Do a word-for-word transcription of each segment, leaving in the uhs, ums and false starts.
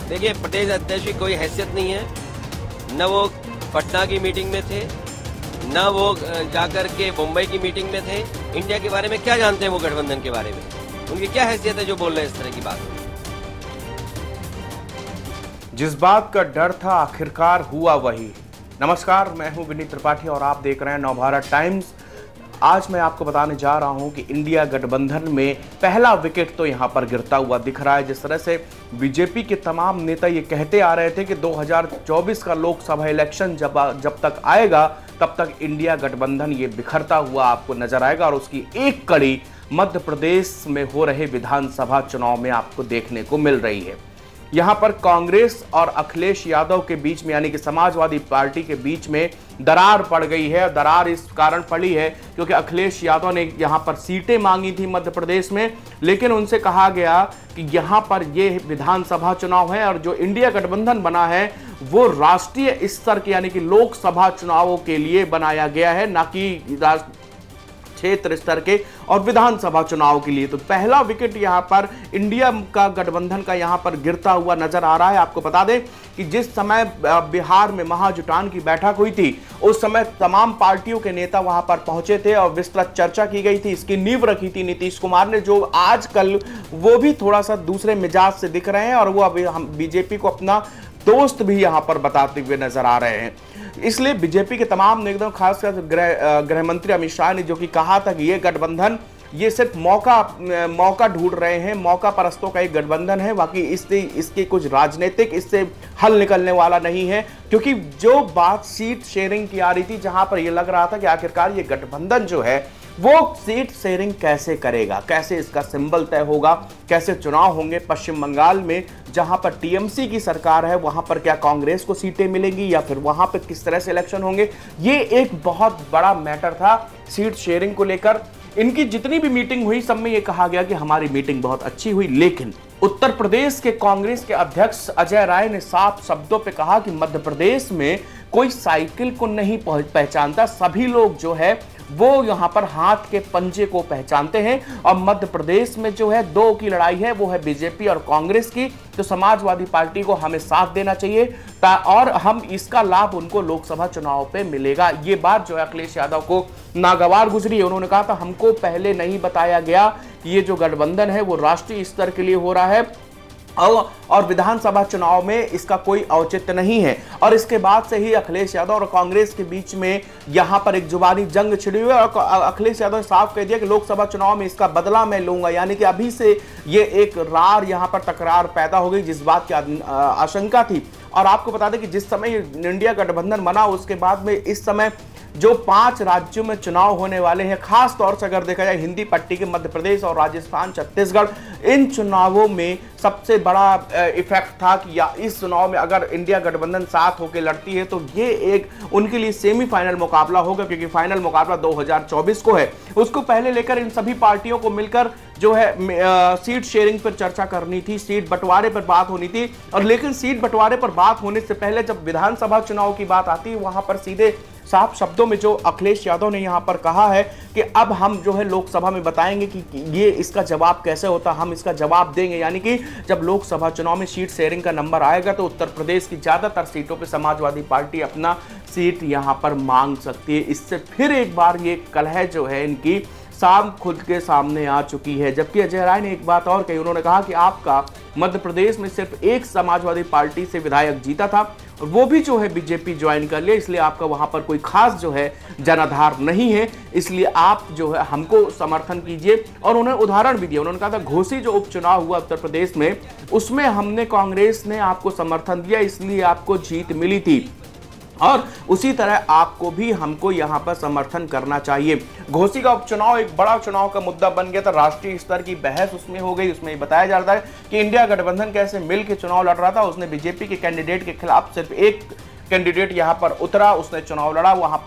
देखिए, प्रदेश अध्यक्ष की कोई हैसियत नहीं है, न वो पटना की मीटिंग में थे, न वो जाकर के मुंबई की मीटिंग में थे। इंडिया के बारे में क्या जानते हैं वो, गठबंधन के बारे में? उनकी क्या हैसियत है जो बोल रहे हैं इस तरह की बात? जिस बात का डर था आखिरकार हुआ वही। नमस्कार, मैं हूं विनीत त्रिपाठी और आप देख रहे हैं नवभारत टाइम्स। आज मैं आपको बताने जा रहा हूं कि इंडिया गठबंधन में पहला विकेट तो यहां पर गिरता हुआ दिख रहा है। जिस तरह से बीजेपी के तमाम नेता ये कहते आ रहे थे कि दो हज़ार चौबीस का लोकसभा इलेक्शन जब जब तक आएगा तब तक इंडिया गठबंधन ये बिखरता हुआ आपको नजर आएगा और उसकी एक कड़ी मध्य प्रदेश में हो रहे विधानसभा चुनाव में आपको देखने को मिल रही है। यहां पर कांग्रेस और अखिलेश यादव के बीच में यानी कि समाजवादी पार्टी के बीच में दरार पड़ गई है। दरार इस कारण पड़ी है क्योंकि अखिलेश यादव ने यहां पर सीटें मांगी थी मध्य प्रदेश में, लेकिन उनसे कहा गया कि यहां पर ये विधानसभा चुनाव है और जो इंडिया गठबंधन बना है वो राष्ट्रीय स्तर के यानी कि लोकसभा चुनावों के लिए बनाया गया है, ना कि क्षेत्र स्तर के और विधानसभा चुनाव के लिए। तो पहला विकेट यहां पर इंडिया का गठबंधन का यहां पर गिरता हुआ नजर आ रहा है। आपको बता दें कि जिस समय बिहार में महाजुटान की बैठक हुई थी उस समय तमाम पार्टियों के नेता वहां पर पहुंचे थे और विस्तृत चर्चा की गई थी। इसकी नींव रखी थी नीतीश कुमार ने, जो आजकल वो भी थोड़ा सा दूसरे मिजाज से दिख रहे हैं और वो अभी हम बीजेपी को अपना दोस्त भी यहां पर बताते हुए नजर आ रहे हैं। इसलिए बीजेपी के तमाम नेताओं, खासकर गृह गृह मंत्री अमित शाह ने जो कि कहा था कि ये गठबंधन ये सिर्फ मौका मौका ढूंढ रहे हैं, मौका परस्तों का एक गठबंधन है, बाकी इससे इसके कुछ राजनीतिक इससे हल निकलने वाला नहीं है। क्योंकि जो बात सीट शेयरिंग की आ रही थी, जहां पर यह लग रहा था कि आखिरकार ये गठबंधन जो है वो सीट शेयरिंग कैसे करेगा, कैसे इसका सिंबल तय होगा, कैसे चुनाव होंगे। पश्चिम बंगाल में जहां पर टीएमसी की सरकार है वहां पर क्या कांग्रेस को सीटें मिलेंगी या फिर वहां पर किस तरह से इलेक्शन होंगे, ये एक बहुत बड़ा मैटर था सीट शेयरिंग को लेकर। इनकी जितनी भी मीटिंग हुई सब में यह कहा गया कि हमारी मीटिंग बहुत अच्छी हुई, लेकिन उत्तर प्रदेश के कांग्रेस के अध्यक्ष अजय राय ने साफ शब्दों पे कहा कि मध्य प्रदेश में कोई साइकिल को नहीं पहचानता, सभी लोग जो है वो यहां पर हाथ के पंजे को पहचानते हैं और मध्य प्रदेश में जो है दो की लड़ाई है, वो है बीजेपी और कांग्रेस की। तो समाजवादी पार्टी को हमें साथ देना चाहिए और हम इसका लाभ उनको लोकसभा चुनाव पे मिलेगा। ये बात जो है अखिलेश यादव को नागवार गुजरी है। उन्होंने कहा था हमको पहले नहीं बताया गया कि ये जो गठबंधन है वो राष्ट्रीय स्तर के लिए हो रहा है और, और विधानसभा चुनाव में इसका कोई औचित्य नहीं है। और इसके बाद से ही अखिलेश यादव और कांग्रेस के बीच में यहां पर एक जुबानी जंग छिड़ी हुई है और अखिलेश यादव ने साफ कह दिया कि लोकसभा चुनाव में इसका बदला मैं लूंगा। यानी कि अभी से ये एक रार यहां पर तकरार पैदा हो गई जिस बात की आशंका थी। और आपको बता दें कि जिस समय इंडिया गठबंधन बना उसके बाद में इस समय जो पांच राज्यों में चुनाव होने वाले हैं, खास तौर से अगर देखा जाए हिंदी पट्टी के मध्य प्रदेश और राजस्थान, छत्तीसगढ़, इन चुनावों में सबसे बड़ा इफेक्ट था कि या इस चुनाव में अगर इंडिया गठबंधन साथ होकर लड़ती है तो ये एक उनके लिए सेमीफाइनल मुकाबला होगा, क्योंकि फाइनल मुकाबला दो हज़ार चौबीस को है। उसको पहले लेकर इन सभी पार्टियों को मिलकर जो है सीट शेयरिंग पर चर्चा करनी थी, सीट बंटवारे पर बात होनी थी। और लेकिन सीट बंटवारे पर बात होने से पहले जब विधानसभा चुनाव की बात आती है वहां पर सीधे साफ शब्दों में जो अखिलेश यादव ने यहां पर कहा है कि अब हम जो है लोकसभा में बताएंगे कि ये इसका जवाब कैसे होता, हम इसका जवाब देंगे। यानी कि जब लोकसभा चुनाव में सीट शेयरिंग का नंबर आएगा तो उत्तर प्रदेश की ज्यादातर सीटों पे समाजवादी पार्टी अपना सीट यहां पर मांग सकती है। इससे फिर एक बार ये कलह जो है इनकी साम खुद के सामने आ चुकी है। जबकि अजय राय ने एक बात और कही, उन्होंने कहा कि आपका मध्य प्रदेश में सिर्फ एक समाजवादी पार्टी से विधायक जीता था और वो भी जो है बीजेपी ज्वाइन कर लिया, इसलिए आपका वहां पर कोई खास जो है जनाधार नहीं है, इसलिए आप जो है हमको समर्थन कीजिए। और उन्होंने उदाहरण भी दिया, उन्होंने कहा था घोसी जो उपचुनाव हुआ उत्तर प्रदेश में उसमें हमने कांग्रेस ने आपको समर्थन दिया इसलिए आपको जीत मिली थी और उसी तरह आपको भी हमको यहां पर समर्थन करना चाहिए। घोसी का उपचुनाव एक बड़ा चुनाव का मुद्दा बन गया था, राष्ट्रीय स्तर की बहस उसमें हो गई। उसमें बताया जा रहा है कि इंडिया गठबंधन कैसे मिलकर चुनाव लड़ रहा था, उसने बीजेपी के कैंडिडेट के खिलाफ सिर्फ एक कैंडिडेट यहां पर उतरा, उसने चुनाव लड़ा, वहां पर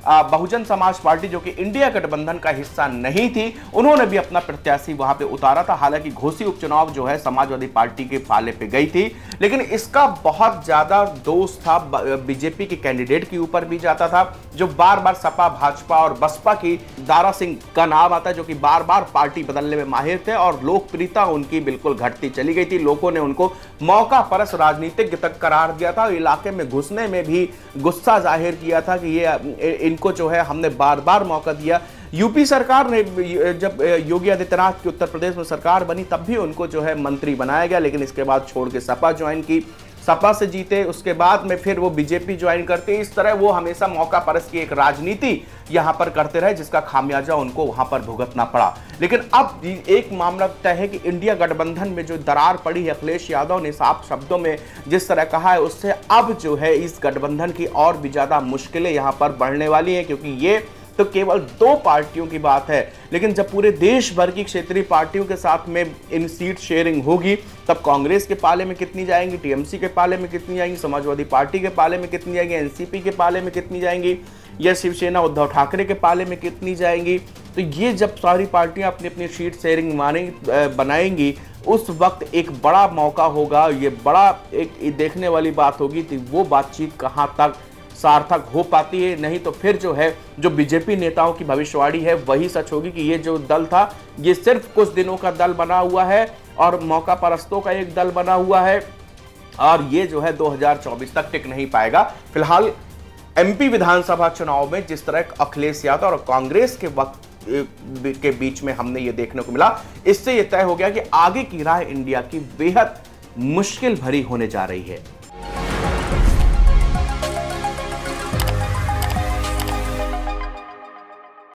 बहुजन समाज पार्टी जो कि इंडिया गठबंधन का हिस्सा नहीं थी, उन्होंने भी अपना प्रत्याशी वहां पे उतारा था। हालांकि घोसी उपचुनाव जो है समाजवादी पार्टी के पाले पे गई थी, लेकिन इसका बहुत ज्यादा दोष था बीजेपी के कैंडिडेट के ऊपर भी जाता था, जो बार बार सपा, भाजपा और बसपा की दारा सिंह का नाम आता है, जो कि बार बार पार्टी बदलने में माहिर थे और लोकप्रियता उनकी बिल्कुल घटती चली गई थी। लोगों ने उनको मौका परस राजनीतिक तक करार दिया था। इलाके में घुसने में भी गुस्सा जाहिर किया था कि ये इनको जो है हमने बार बार मौका दिया। यूपी सरकार ने जब योगी आदित्यनाथ की उत्तर प्रदेश में सरकार बनी तब भी उनको जो है मंत्री बनाया गया, लेकिन इसके बाद छोड़ के सपा ज्वाइन की, सपा से जीते, उसके बाद में फिर वो बीजेपी ज्वाइन करते। इस तरह वो हमेशा मौका परस की एक राजनीति यहां पर करते रहे, जिसका खामियाजा उनको वहां पर भुगतना पड़ा। लेकिन अब एक मामला तय है कि इंडिया गठबंधन में जो दरार पड़ी है, अखिलेश यादव ने साफ शब्दों में जिस तरह कहा है, उससे अब जो है इस गठबंधन की और भी ज्यादा मुश्किलें यहां पर बढ़ने वाली हैं, क्योंकि ये तो केवल दो पार्टियों की बात है, लेकिन जब पूरे देश भर की क्षेत्रीय पार्टियों के साथ में इन सीट शेयरिंग होगी, तब कांग्रेस के पाले में कितनी जाएंगी, टीएमसी के पाले में कितनी जाएंगी, समाजवादी पार्टी के पाले में कितनी जाएंगी, एनसीपी के पाले में कितनी जाएंगी, या शिवसेना उद्धव ठाकरे के पाले में कितनी जाएंगी। तो ये जब सारी पार्टियां अपनी अपनी सीट शेयरिंग मानेंगी, बनाएंगी, उस वक्त एक बड़ा मौका होगा, ये बड़ा एक देखने वाली बात होगी कि वो बातचीत कहां तक सार्थक हो पाती है। नहीं तो फिर जो है जो बीजेपी नेताओं की भविष्यवाणी है वही सच होगी कि ये जो दल था ये सिर्फ कुछ दिनों का दल बना हुआ है और मौका परस्तों का एक दल बना हुआ है, और ये जो है दो हज़ार चौबीस तक टिक नहीं पाएगा। फिलहाल एमपी विधानसभा चुनाव में जिस तरह अखिलेश यादव और कांग्रेस के वक्त के बीच में हमने ये देखने को मिला, इससे ये तय हो गया कि आगे की राह इंडिया की बेहद मुश्किल भरी होने जा रही है।